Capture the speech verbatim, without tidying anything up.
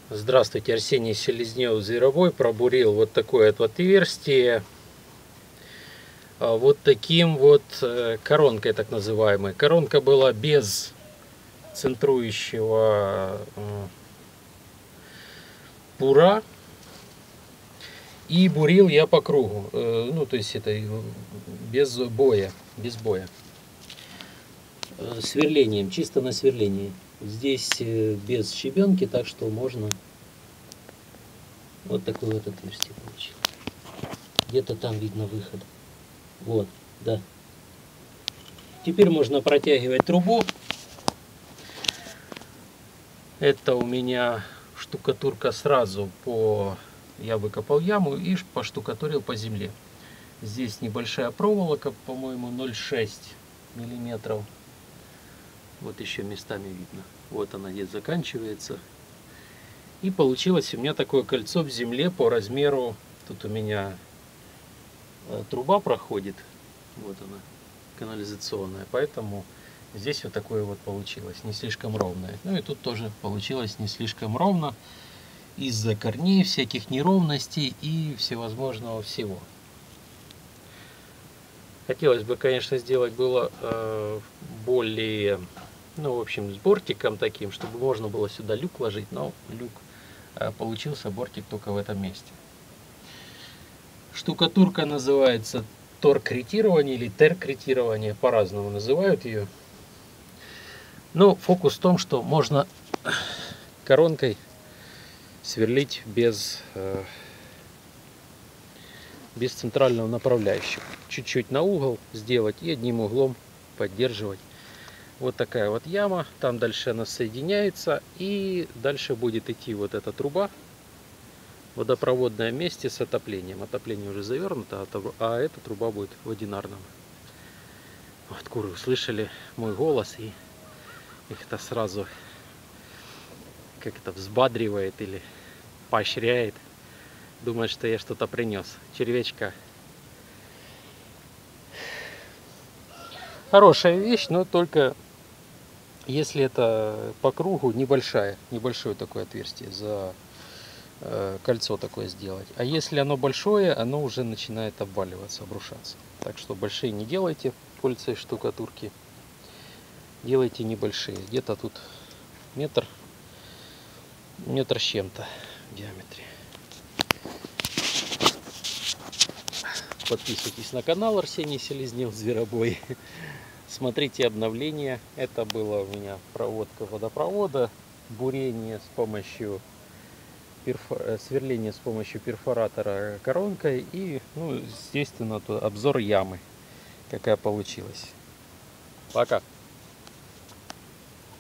Здравствуйте, Арсений Селезнев, Зверобой. Пробурил вот такое вот отверстие. Вот таким вот коронкой, так называемой. Коронка была без центрующего бура. И бурил я по кругу. Ну, то есть это без боя. Без боя. Сверлением, чисто на сверлении. Здесь без щебенки, так что можно вот такое вот отверстие получить. Где-то там видно выход. Вот, да. Теперь можно протягивать трубу. Это у меня штукатурка сразу по... Я выкопал яму и поштукатурил по земле. Здесь небольшая проволока, по-моему, ноль целых шесть десятых миллиметров. Вот еще местами видно. Вот она здесь заканчивается. И получилось у меня такое кольцо в земле по размеру. Тут у меня труба проходит. Вот она, канализационная. Поэтому здесь вот такое вот получилось. Не слишком ровное. Ну и тут тоже получилось не слишком ровно. Из-за корней, всяких неровностей и всевозможного всего. Хотелось бы, конечно, сделать было э, более... Ну, в общем, с бортиком таким, чтобы можно было сюда люк ложить, но люк э, получился бортик только в этом месте. Штукатурка называется торкретирование или теркретирование, по-разному называют ее. Но фокус в том, что можно коронкой сверлить без, э, без центрального направляющего. Чуть-чуть на угол сделать и одним углом поддерживать. Вот такая вот яма, там дальше она соединяется, и дальше будет идти вот эта труба водопроводная вместе с отоплением. Отопление уже завернуто, а эта труба будет в одинарном. Вот куры услышали мой голос, и их это сразу как это взбадривает или поощряет. Думает, что я что-то принес. Червячка. Хорошая вещь, но только если это по кругу небольшая, небольшое такое отверстие, за э, кольцо такое сделать. А если оно большое, оно уже начинает обваливаться, обрушаться. Так что большие не делайте кольца из штукатурки. Делайте небольшие. Где-то тут метр, метр с чем-то в диаметре. Подписывайтесь на канал Арсений Селезнев, Зверобой. Смотрите обновления. Это была у меня проводка водопровода, бурение с помощью перфо... сверление с помощью перфоратора коронкой и, ну, естественно, обзор ямы, какая получилась. Пока.